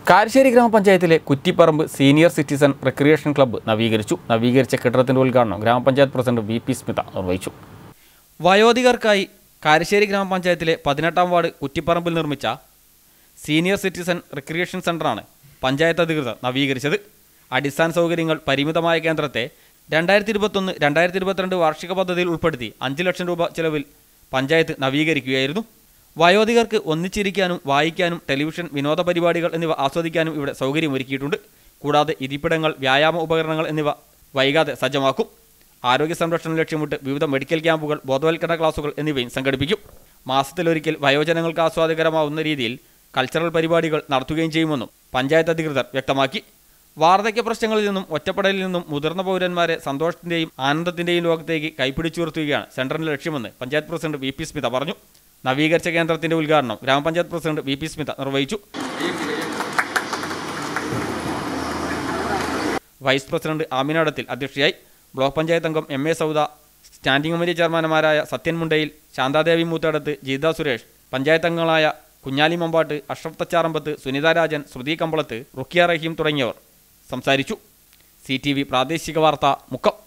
കാരശ്ശേരി ഗ്രാമപഞ്ചായത്തിലെ Kuttiparamba senior citizen recreation club നവീകരിച്ചു. നവീകരിച്ച കെട്ടിടത്തിന്റെ ഉദ്ഘാടനം ഗ്രാമപഞ്ചായത്ത് പ്രസിഡന്റ് വി.പി. സ്മിത നിർവഹിച്ചു. വയോധികർക്കായി കാരശ്ശേരി ഗ്രാമപഞ്ചായത്തിലെ 18-ാം വാർഡ് കുറ്റിപ്പറമ്പിൽ നിർമ്മിച്ച സീനിയർ സിറ്റിസൺ റിക്രിയേഷൻ സെന്ററാണ് പഞ്ചായത്ത് അധികൃതർ നവീകരിച്ചത്. അടിസ്ഥാന സൗകര്യങ്ങൾ പരിമിതമായ കേന്ദ്രത്തെ 2021-2022 വാർഷിക പദ്ധതിയിൽ ഉൾപ്പെടുത്തി 5 ലക്ഷം രൂപ ചെലവിൽ പഞ്ചായത്ത് നവീകരിക്കുകയായിരുന്നു. വയോധികർക്ക് ഒന്നിച്ചിരിക്കാനും വായിക്കാനും ടെലിവിഷൻ വിനോദ പരിപാടികൾ എന്നിവ ആസ്വദിക്കാനും ഇവിടെ സൗകര്യമൊരുക്കിയിട്ടുണ്ട്. കൂടാതെ ഇരിപ്പിടങ്ങൾ, വ്യായാമ ഉപകരണങ്ങൾ എന്നിവ വൈകാതെ സജ്ജമാക്കും. ആരോഗ്യ സംരക്ഷണം ലക്ഷ്യമിട്ട് വിവിധ മെഡിക്കൽ ക്യാമ്പുകൾ, ബോധവൽക്കരണ ക്ലാസുകൾ എന്നിവയും സംഘടിപ്പിക്കും. മാസത്തിലൊരിക്കൽ വയോജനങ്ങൾക്ക് ആസ്വാദകരമാവുന്ന രീതിയിൽ കൾച്ചറൽ പരിപാടികൾ നടത്തുകയും ചെയ്യുമെന്നും പഞ്ചായത്ത് അധികൃതർ വ്യക്തമാക്കി. വാർദ്ധക്യ പ്രശ്നങ്ങളിൽ നിന്നും ഒറ്റപ്പെടലിൽ നിന്നും മുതിർന്ന പൗരന്മാരെ സന്തോഷത്തിന്റെയും ആനന്ദത്തിന്റെയും ലോകത്തേക്ക് കൈപ്പിടിച്ചുയർത്തുകയാണ് സെന്ററിന്റെ ലക്ഷ്യമെന്ന് പഞ്ചായത്ത് പ്രസിഡന്റ് വി.പി. സ്മിത പറഞ്ഞു. നവീകരിച്ച കേന്ദ്രത്തിന്റെ ഉദ്ഘാടനം ഗ്രാമപഞ്ചായത്ത് പ്രസിഡന്റ് വി.പി. സ്മിത നിർവഹിച്ചു. വൈസ് പ്രസിഡന്റ് ആമിന അടത്തിൽ അധ്യക്ഷയായി. ബ്ലോക്ക് പഞ്ചായത്ത് അംഗം എം.എ. സൗദ, സ്റ്റാൻഡിംഗ് കമ്മിറ്റി ചെയർമാൻമാരായ സത്യൻ മുണ്ടയിൽ, ശാന്താദേവി മൂത്തടത്ത്, ജീത സുരേഷ്, പഞ്ചായത്ത് അംഗങ്ങളായ കുഞ്ഞാലി മമ്പാട്ട്, അഷ്റഫ് തച്ചാറമ്പത്ത്, സുനിത രാജൻ, ശ്രുതി കമ്പളത്ത്, റുക്കിയ റഹീം തുടങ്ങിയവർ സംസാരിച്ചു. CTV പ്രാദേശിക വാർത്ത മുക്കം.